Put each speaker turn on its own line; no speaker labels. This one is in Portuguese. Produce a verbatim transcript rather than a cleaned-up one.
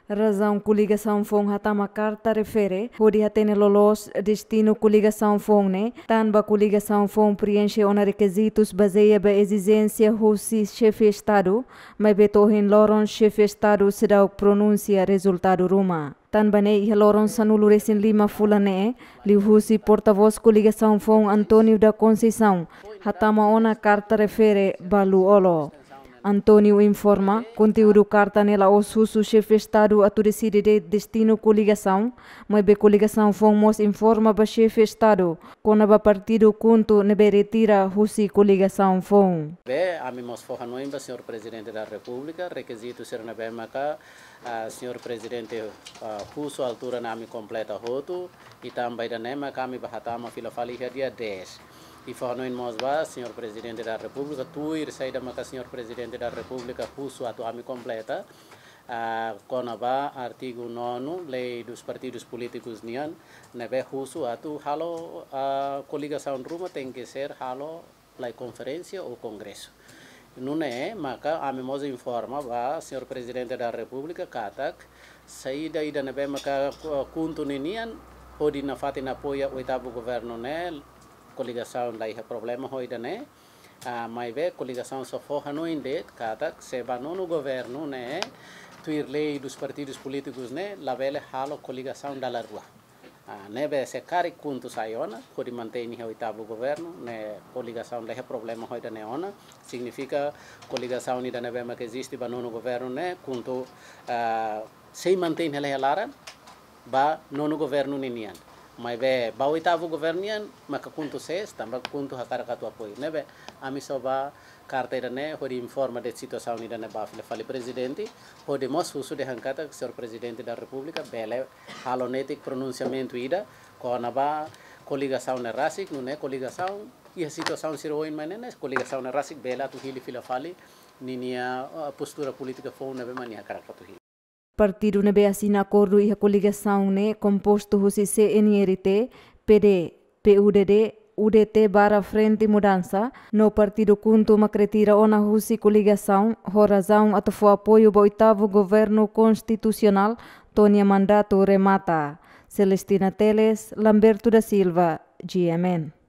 Razão coligação fong hatama carta refere, hodi hatene lolos destino coligação fong ne, tanba coligação fong preenche ona requisitos baseia ba exigência husi chefe Estado, mas betohin loron chefe Estado sedau pronuncia resultado ruma. Tanba ne iha loron sanulu resin lima fulane, li husi porta-voz coligação fong Antônio da Conceição, hatama ona carta refere balu olo. Antônio informa, conteúdo carta nela os husu chefe Estado a decide de destino coligação, mas be coligação fomos informa ba chefe Estado, quando ba partido conto nebe retira husi coligação fom.
Be, amimos forra noimba, senhor Presidente da República, requisito ser na bemaca, uh, senhor Presidente uh, husu altura nami completa roto, e também da nema kami bahatama fila faliha dia dez. E fornoin mosba, senhor Presidente da República, tu ir saída maca senhor Presidente da República, puso a tua completa, uh, conaba artigo nono, lei dos partidos políticos nian, nebe husu a tu halo a coligação ruma tem que ser halo la conferência ou congresso. Não é, maca a mimosa informa, ba, senhor Presidente da República, katak, saída ida nebe maca kuntu ninian, pode na fatin apoia o oitavo governo né, coligação daí é problema hoje né, ah, mas vê coligação só forra no indet, cada se vai no governo né, tuir lei dos partidos políticos né, lá vele halo coligação da rua, ah, né vê se cari conto saiona, pode manter o oitavo governo né, coligação daí é problema hoje né ona, significa coligação ni da neve mas que existe vai no governo né, conto ah, se mantém ela lara, ba no governo ninian. Mas be ba oitavo governian maka kuntu ses tambah kuntu hakara katu apoio né be ami soba carteira né hori informa de situação ni dana ba fale presidente hodi mos husu de hankata senhor presidente da república bele halonetic pronunciamento ida kona ba coligação na rasik não é coligação e a situação siro in manene coligação na rasik bela tu hili fila fale ninia postura política foi na be mania hakara katu hili.
Partido nebe assina acordo e a coligação ne composto husi C N R T, P D, P U D D, U D T barra Frente Mudança, no partido conto macretira ona husi coligação, razão atofo apoio ao oitavo governo constitucional, Tônia mandato remata. Celestina Teles, Lamberto da Silva, G M N.